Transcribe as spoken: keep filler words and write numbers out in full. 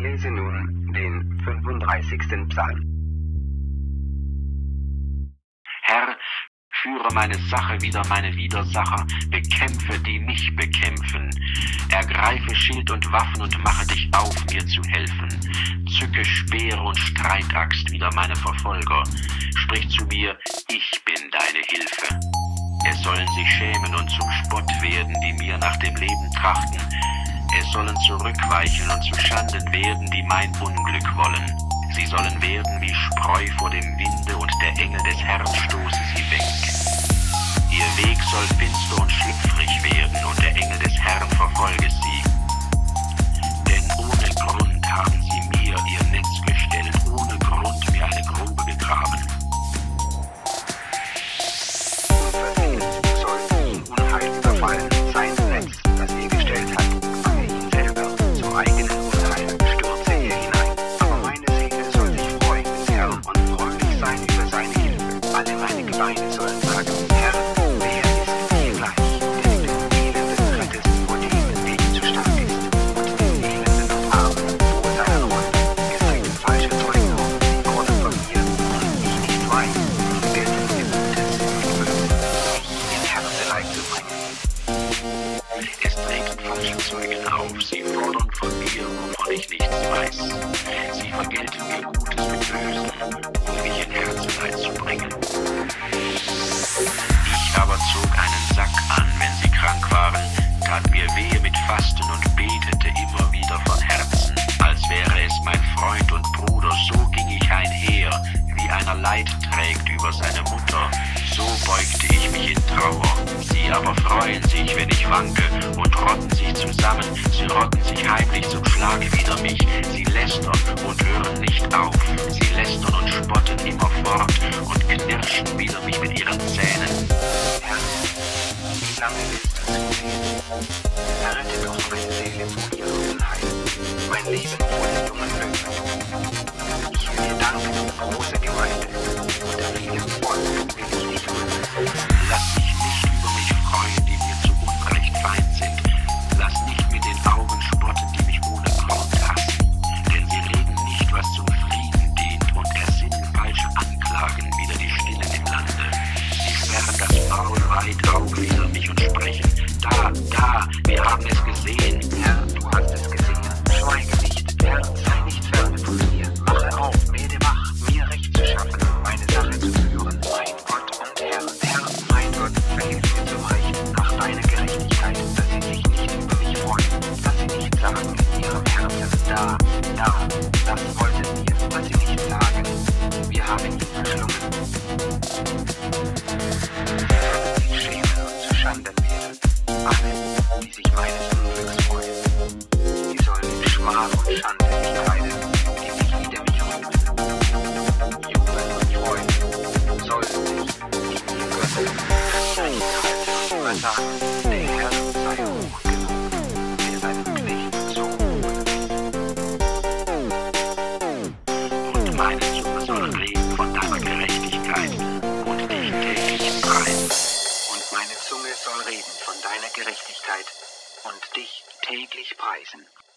lese nun den fünfunddreißigsten Psalm. Herr, führe meine Sache wider meine Widersacher, bekämpfe, die mich bekämpfen. Ergreife Schild und Waffen und mache dich auf, mir zu helfen. Zücke Speere und Streitaxt wider meine Verfolger. Sprich zu mir, ich bin deine Hilfe. Es sollen sich schämen und zum Spott werden, die mir nach dem Leben trachten. Es sollen zurückweichen und zu Schanden werden, die mein Unglück wollen. Sie sollen werden wie Spreu vor dem Winde, und der Engel des Herrn stoße sie weg. Ihr Weg soll finster und schlüpfrig werden, und der Engel des Herrn verfolge sie. Denn ohne Grund haben sie mir ihr Netz gestellt, ohne Grund mir eine Grube gegraben. Unversehens soll ihm Unheil überfallen, sein Netz, das er gestellt hat, fange ihn selber, zum eigenen Unheil stürze er hinein. Aber meine Seele soll sich freuen des Herrn und freudig sein über seine Hilfe. Alle meine Gebeine sollen sagen, Herr, wer ist dir gleich, der du den Elenden rettest vor dem, der ihm zu stark ist, und den Elenden und Armen vor seiner Reue. Es treten falsche Zeugen auf, sie fordern von mir, und ich nicht weiß, sie gelten mir Gutes und Böses, in Herzeleid zu bringen. Es treten falsche Zeugen auf, sie fordern von mir, wovon ich nichts weiß. Sie vergelten mir Gutes mit Bösem, um mich in Herzeleid zu bringen. Ich aber zog einen Sack an, wenn sie krank waren, tat mir wehe mit Fasten und betete immer wieder von Herzen, als wäre es mein Freund und Bruder. So ging ich einher, wie einer Leid trägt über seine Mutter, so beugte ich mich in Trauer. Sie aber freuen sich, wenn ich wanke, und rotten sich zusammen. Sie rotten sich heimlich zum Schlag wider mich. Sie lästern und hören nicht auf. Sie lästern und spotten immerfort und knirschen wider mich mit ihren Zähnen. Herr, wie lange willst du zusehen? Errette doch meine Seele vor ihrem Unheil, mein Leben vor den dummen Löwen. Ich will dir danken, große Gemeinde, unter vielem Volk will ich dich rühmen. Lass dich nicht über mich freuen, die mir zu Unrecht Feind sind. Lass nicht mit den Augen spotten, die mich ohne Grund hassen. Denn sie reden nicht, was zum Frieden dient, und ersinnen falsche Anklagen wider die Stillen im Lande. Sie sperren das Maul weit auf wider mich und sprechen, da, da, wir haben es gesehen. Herr, du hast es gesehen, schweige nicht, Herr, sei nicht ferne von mir. Mache auf, werde wach, mir Recht zu schaffen, meine Sache zu führen. Mein Gott und Herr, Herr, mein Gott, verhilf mir zum Recht, nach deiner Gerechtigkeit, dass sie sich nicht über mich freuen, dass sie nicht sagen in ihrem Herzen, da, da, das wollten wir, was sie nicht sagen. Wir haben ihn verschlungen. Sie schämen und zu Schanden werden, alle, die sich meines Unglücks freuen. Sie sollen in Schmach und Schande mich treiben, die sich wider mich rühmen. Jubel und Freude sollen sich in mir gönnen. Gerichtshalte und übersagen, der Herr sei hoch genug, der seinen Knecht so hoch. Und meine Zunge soll reden von deiner Gerechtigkeit und dich täglich preisen. Und meine Zunge soll reden von deiner Gerechtigkeit und dich täglich preisen.